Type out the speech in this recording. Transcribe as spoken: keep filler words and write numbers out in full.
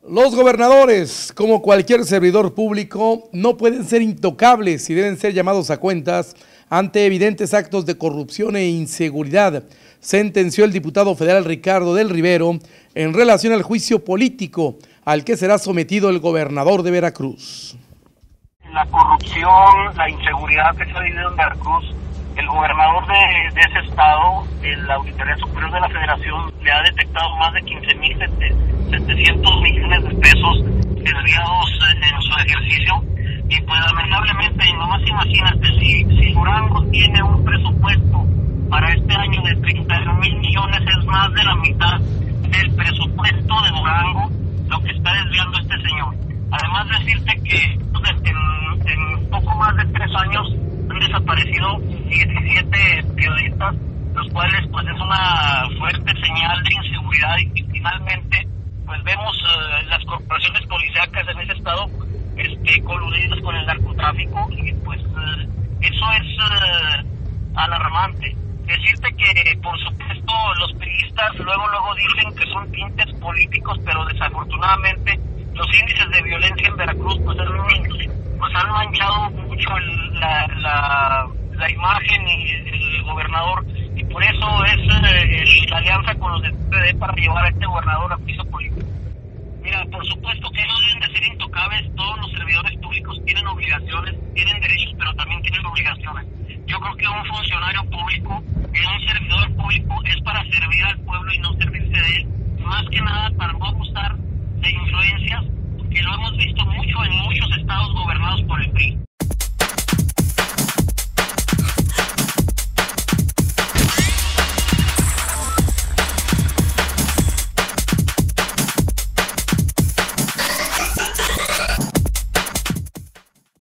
Los gobernadores, como cualquier servidor público, no pueden ser intocables y deben ser llamados a cuentas ante evidentes actos de corrupción e inseguridad, sentenció el diputado federal Ricardo del Rivero en relación al juicio político al que será sometido el gobernador de Veracruz. La corrupción, la inseguridad que se ha vivido en Veracruz, el gobernador de, de ese estado, la Auditoría Superior de la Federación, le ha detectado más de quince mil setecientos millones de pesos desviados en su ejercicio. Y pues lamentablemente, nomás imagínate, si, si Durango tiene un presupuesto para este año de treinta y un mil millones, es más de la mitad del presupuesto de Durango lo que está desviando este señor. Además, decirte que pues, en, en poco más de tres años han desaparecido diecisiete periodistas, los cuales pues es una fuerte señal de inseguridad y, y finalmente pues vemos uh, las corporaciones policíacas en ese estado este, coludidas con el narcotráfico y pues uh, eso es uh, alarmante. Decirte que por supuesto los periodistas luego luego dicen que son tintes políticos, pero desafortunadamente los índices de violencia en Veracruz pues han, pues han manchado mucho el, la, la, la imagen y el gobernador, y por eso es eh, el, la alianza con los de P D para llevar a este gobernador a piso político.